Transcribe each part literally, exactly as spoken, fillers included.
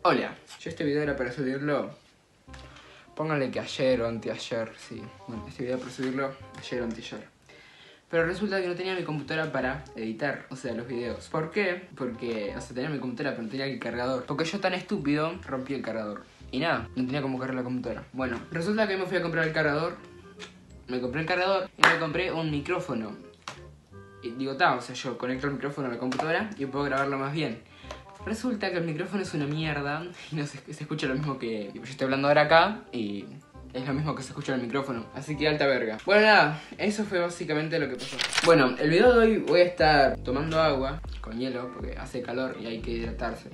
Hola, yo este video era para subirlo, pónganle que ayer o anteayer, sí, bueno, este video para subirlo ayer o anteayer. Pero resulta que no tenía mi computadora para editar, o sea, los videos. ¿Por qué? Porque, o sea, tenía mi computadora pero no tenía el cargador. Porque yo tan estúpido rompí el cargador. Y nada, no tenía cómo cargar la computadora. Bueno, resulta que me fui a comprar el cargador, me compré el cargador y me compré un micrófono. Y digo, ta, o sea, yo conecto el micrófono a la computadora y puedo grabarlo más bien. Resulta que el micrófono es una mierda y no se, se escucha lo mismo que... Yo estoy hablando ahora acá y es lo mismo que se escucha en el micrófono. Así que alta verga. Bueno, nada, eso fue básicamente lo que pasó. Bueno, el video de hoy voy a estar tomando agua con hielo porque hace calor y hay que hidratarse.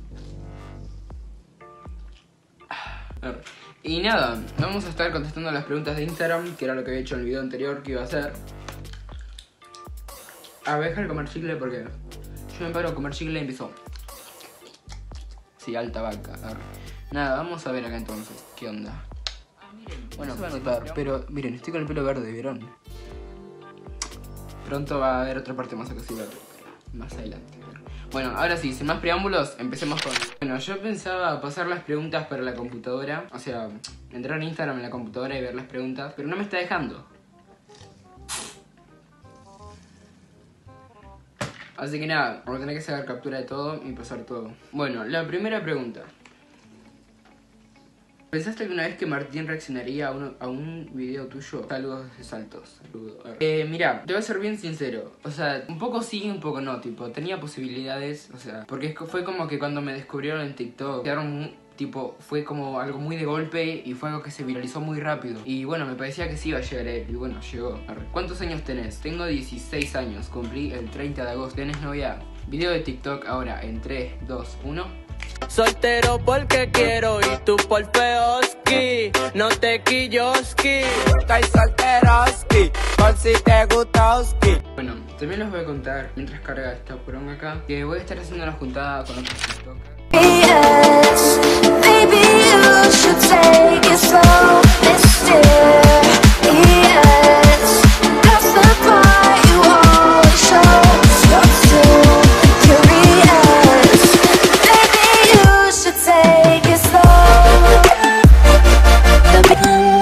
Y nada, vamos a estar contestando las preguntas de Instagram, que era lo que había hecho en el video anterior que iba a hacer. A ver, dejar de comer chicle porque yo me paro a comer chicle y empiezo... Sí, alta vaca. Nada, vamos a ver acá entonces. ¿Qué onda? Bueno, se va a notar, pero miren, estoy con el pelo verde, ¿vieron? Pronto va a haber otra parte más acá, verde. Más adelante. Bueno, ahora sí, sin más preámbulos, empecemos con... Bueno, yo pensaba pasar las preguntas para la computadora. O sea, entrar en Instagram en la computadora y ver las preguntas, pero no me está dejando. Así que nada, vamos a tener que sacar captura de todo y pasar todo. Bueno, la primera pregunta. ¿Pensaste alguna vez que Martín reaccionaría a, uno, a un video tuyo? Saludos de Saltos. Saludos. Eh, mira, te voy a ser bien sincero. O sea, un poco sí, un poco no. Tipo, tenía posibilidades. O sea, porque fue como que cuando me descubrieron en TikTok, quedaron... Tipo, fue como algo muy de golpe y fue algo que se viralizó muy rápido. Y bueno, me parecía que sí iba a llegar él. Y bueno, llegó. ¿Cuántos años tenés? Tengo dieciséis años. Cumplí el treinta de agosto. ¿Tenés novia? Video de TikTok ahora en tres, dos, uno. Soltero porque quiero y tú por feoski. No te quilloski. Estoy solteroski. Por si te gustoski. Bueno, también les voy a contar, mientras carga esta poronga acá, que voy a estar haciendo una juntada con otros TikTokers. Yes, maybe you should take it slow, mister. Yes, that's the part you always show. You're too curious. Maybe you should take it slow. The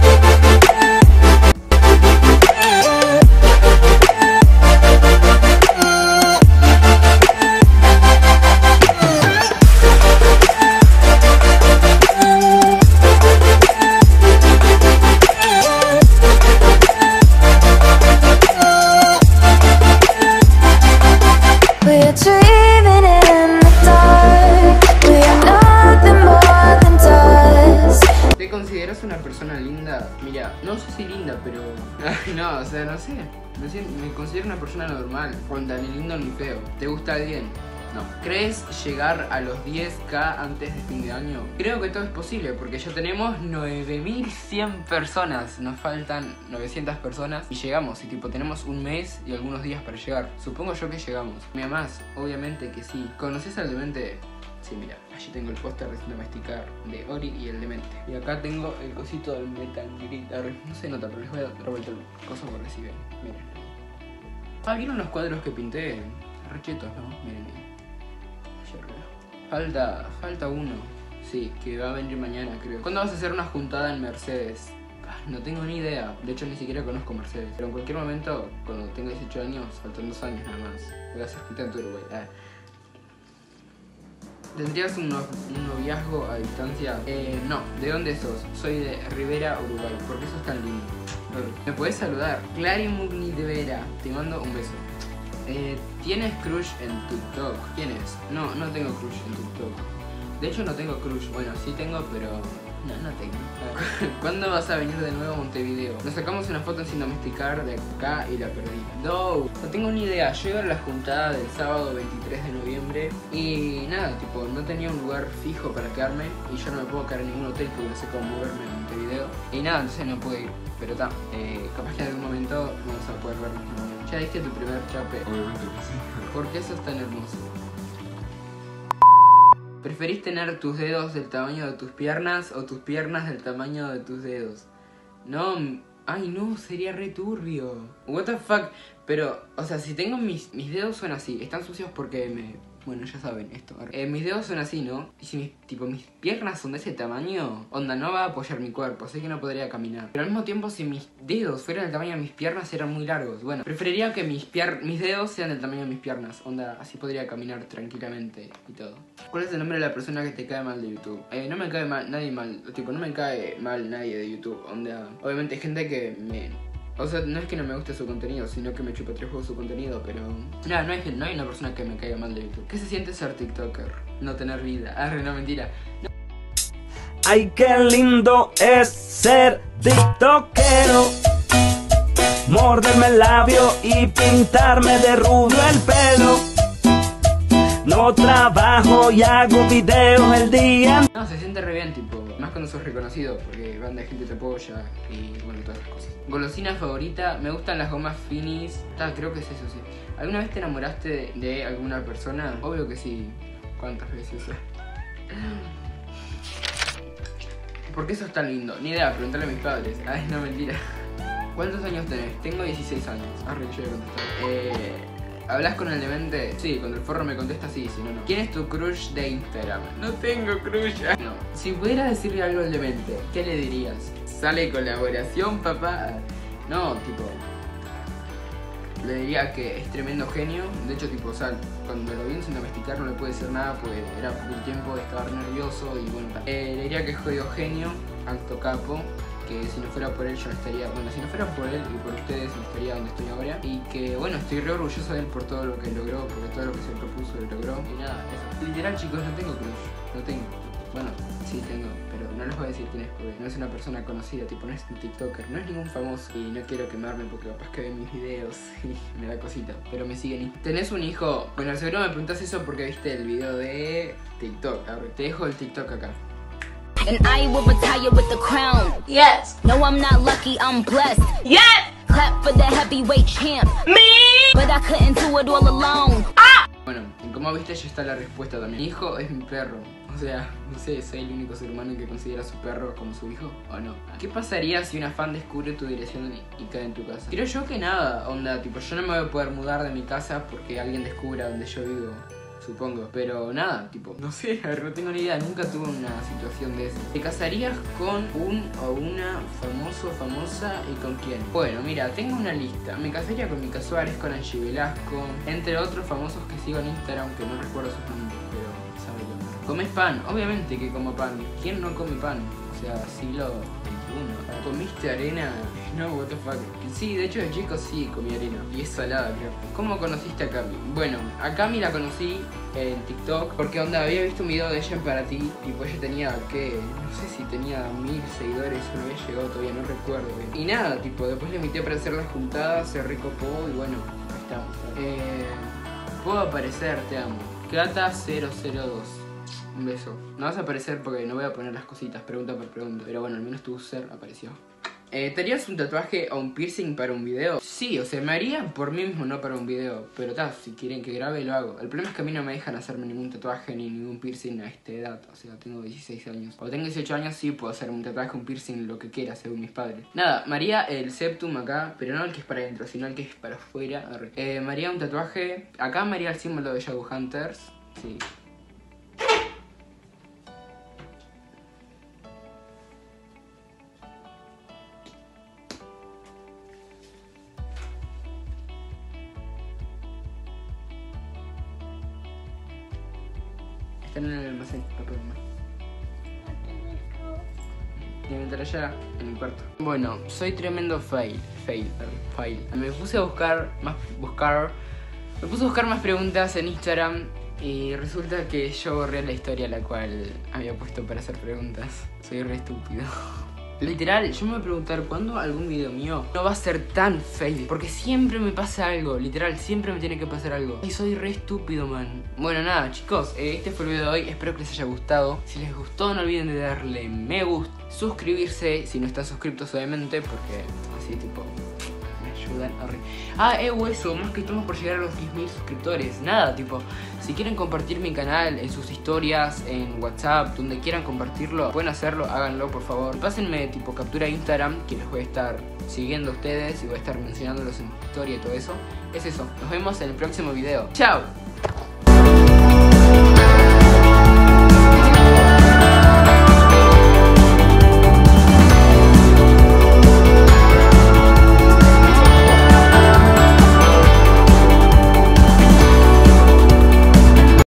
una persona linda, mira, no sé si linda, pero... no, o sea, no sé. Me, siento, me considero una persona normal, onda, ni lindo ni feo. ¿Te gusta alguien? No. ¿Crees llegar a los diez K antes de fin de año? Creo que todo es posible, porque ya tenemos nueve mil cien personas. Nos faltan novecientas personas y llegamos. Y tipo, tenemos un mes y algunos días para llegar. Supongo yo que llegamos. ¿Me amás? Obviamente que sí. ¿Conoces al demente? Sí, mira, allí tengo el póster de Domesticar de Ori y el demente. Y acá tengo el cosito del Metal Gear. No se nota, pero les voy a dar vuelta el coso por si ven. Miren. Ah, ¿vieron los cuadros que pinté? Rechetos, ¿no? Miren. Falta, falta uno. Sí, que va a venir mañana, creo. ¿Cuándo vas a hacer una juntada en Mercedes? No tengo ni idea. De hecho, ni siquiera conozco Mercedes. Pero en cualquier momento, cuando tenga dieciocho años, faltan dos años nada más, voy a hacer junta en tu Uruguay. Ah. ¿Tendrías un, no, un noviazgo a distancia? Eh, no. ¿De dónde sos? Soy de Rivera, Uruguay. ¿Por qué sos tan lindo? ¿Me puedes saludar? Clary Mugni de Vera. Te mando un beso. Eh, ¿Tienes crush en TikTok? ¿Quién es? No, no tengo crush en TikTok. De hecho no tengo crush. Bueno, sí tengo, pero... No, no tengo. ¿Cuándo vas a venir de nuevo a Montevideo? Nos sacamos una foto sin domesticar de acá y la perdí. No, no tengo ni idea. Yo iba a la juntada del sábado veintitrés de noviembre y nada, tipo, no tenía un lugar fijo para quedarme y yo no me puedo quedar en ningún hotel porque no sé cómo moverme en Montevideo. Y nada, entonces no pude ir. Pero está, eh, capaz que en algún momento vamos a poder vernos. ¿Ya diste tu primer chape? Obviamente que sí. ¿Por qué sos tan hermoso? ¿Preferís tener tus dedos del tamaño de tus piernas o tus piernas del tamaño de tus dedos? No, ay no, sería re turbio. What the fuck, Pero, o sea, si tengo mis, mis dedos son así, están sucios porque me... Bueno, ya saben esto. Eh, mis dedos son así, ¿no? Y si mis, tipo, mis piernas son de ese tamaño, onda, no va a apoyar mi cuerpo, así que no podría caminar. Pero al mismo tiempo, si mis dedos fueran del tamaño de mis piernas, eran muy largos. Bueno, preferiría que mis, pier mis dedos sean del tamaño de mis piernas. Onda, así podría caminar tranquilamente y todo. ¿Cuál es el nombre de la persona que te cae mal de YouTube? Eh, no me cae mal, nadie mal. Tipo, no me cae mal nadie de YouTube. Onda, obviamente hay gente que me... O sea, no es que no me guste su contenido, sino que me chupa tres juegos su contenido, pero... No, no hay, no hay una persona que me caiga mal de YouTube. ¿Qué se siente ser TikToker? No tener vida. Ah, no, mentira. No. Ay, qué lindo es ser tiktokero. Morderme el labio y pintarme de rubio el pelo. No trabajo y hago videos el día. No, se siente re bien, tipo, más cuando sos reconocido, porque banda de gente te apoya y bueno, todas esas cosas. Golosina favorita, me gustan las gomas finis. Ah, creo que es eso, sí. ¿Alguna vez te enamoraste de, de alguna persona? Obvio que sí. ¿Cuántas veces? ¿Por qué sos tan lindo? Ni idea, preguntarle a mis padres. Ay, no, mentira. ¿Cuántos años tenés? Tengo dieciséis años. Arre, yo voy a contestar. Eh... ¿Hablas con el demente? Sí, cuando el forro me contesta sí, si no, no. ¿Quién es tu crush de Instagram? No tengo crush. No. Si pudieras decirle algo al demente, ¿qué le dirías? ¿Sale colaboración, papá? No, tipo... Le diría que es tremendo genio. De hecho, tipo, o sea, cuando lo vi sin domesticar no le pude decir nada porque era por el tiempo de estar nervioso y bueno. Eh, le diría que es jodido genio, alto capo. Que si no fuera por él yo no estaría, bueno, si no fuera por él y por ustedes no estaría donde estoy ahora. Y que bueno, estoy re orgulloso de él por todo lo que logró, porque todo lo que se propuso lo logró. Y nada, eso. Literal, chicos, no tengo crush, no tengo. Bueno, sí tengo, pero no les voy a decir quién es porque no es una persona conocida, tipo no es un TikToker, no es ningún famoso. Y no quiero quemarme porque capaz que ven mis videos y me da cosita, pero me siguen. ¿Tenés un hijo? Bueno, seguro me preguntás eso porque viste el video de TikTok. A ver, te dejo el TikTok acá. And I will retire with the crown. Yes. No, I'm not lucky, I'm blessed. Yes. Clap for the heavyweight champ. Me. But I couldn't do it all alone. Bueno, y como viste ya está la respuesta también. Mi hijo es mi perro. O sea, no sé, soy el único ser humano que considera a su perro como su hijo o no. ¿Qué pasaría si una fan descubre tu dirección y, y cae en tu casa? Creo yo que nada, onda, tipo, yo no me voy a poder mudar de mi casa porque alguien descubra donde yo vivo. Supongo, pero nada, tipo, no sé, a ver, no tengo ni idea, nunca tuve una situación de eso. ¿Te casarías con un o una famoso o famosa y con quién? Bueno, mira, tengo una lista. Me casaría con Mica Suárez, con Angie Velasco, entre otros famosos que sigo en Instagram, que no recuerdo sus nombres, pero sabe lo. ¿Comes pan? Obviamente que como pan. ¿Quién no come pan? O sea, siglo veintiuno. ¿Comiste arena? No, what the fuck. Sí, de hecho de chico sí comí arena. Y es salada, creo. ¿Cómo conociste a Cami? Bueno, a Cami la conocí en TikTok porque onda, había visto un video de ella en Para Ti. Y pues ella tenía, ¿qué? No sé si tenía mil seguidores o no había llegado todavía, no recuerdo bien. Y nada, tipo, después le invité para hacer las juntadas, se recopó y bueno, ahí estamos. Eh, Puedo aparecer, te amo. Cata cero cero dos. Un beso. No vas a aparecer porque no voy a poner las cositas pregunta por pregunta. Pero bueno, al menos tu user apareció. Eh, ¿Te harías un tatuaje o un piercing para un video? Sí, o sea, me haría por mí mismo, no para un video. Pero ta, si quieren que grabe, lo hago. El problema es que a mí no me dejan hacerme ningún tatuaje ni ningún piercing a esta edad. O sea, tengo dieciséis años. Cuando tengo dieciocho años sí puedo hacer un tatuaje, un piercing, lo que quiera, según mis padres. Nada, me haría el septum acá, pero no el que es para adentro, sino el que es para afuera. Eh, me haría un tatuaje. Acá me haría el símbolo de Yahoo Hunters. Sí. Están en el almacén, papá, mamá. Y mientras allá, en el cuarto. Bueno, soy tremendo fail, fail, fail. Me puse a buscar más, buscar, me puse a buscar más preguntas en Instagram y resulta que yo borré la historia la cual había puesto para hacer preguntas. Soy re estúpido. Literal, yo me voy a preguntar cuándo algún video mío no va a ser tan fail. Porque siempre me pasa algo, literal, siempre me tiene que pasar algo. Y soy re estúpido, man. Bueno, nada, chicos, este fue el video de hoy. Espero que les haya gustado. Si les gustó, no olviden de darle me gusta, suscribirse si no están suscritos, obviamente, porque así tipo me ayudan a re... Ah, eh, eso, más que estamos por llegar a los diez mil suscriptores. Nada, tipo, si quieren compartir mi canal en sus historias, en WhatsApp, donde quieran compartirlo, pueden hacerlo, háganlo por favor. Pásenme tipo captura de Instagram, que les voy a estar siguiendo a ustedes y voy a estar mencionándolos en historia y todo eso. Es eso, nos vemos en el próximo video. ¡Chao!